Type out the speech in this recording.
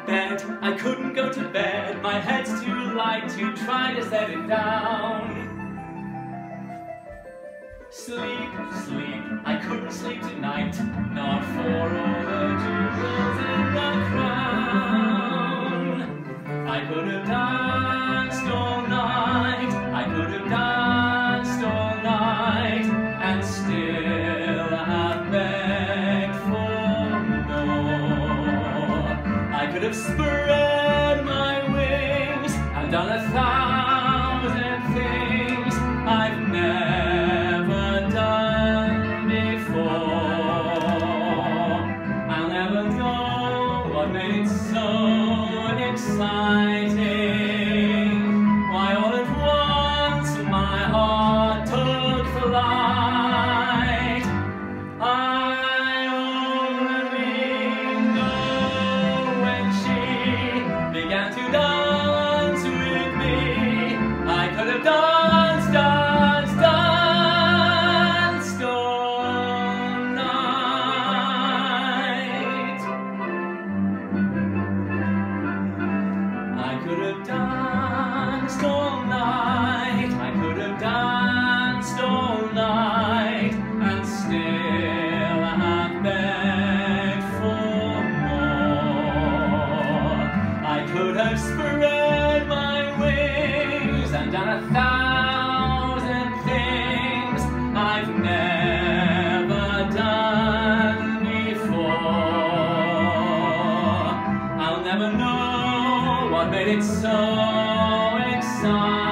bed, I couldn't go to bed. My head's too light to try to set it down. Sleep, sleep, I couldn't sleep tonight, not for all the jewels in the crown. I could have danced all night, I could have danced all night, and still have begged for more. I could have spread my wings and done 1,000 things I've never done before. I'll never know what made it so exciting. Why all at once my heart took flight. I only know when she began to dance with me. I could have danced all night. I could have danced all night. I could have danced all night, and still have begged for more. I could have spread my wings and done 1,000 things I've never done before. I'll never know what made it so exciting.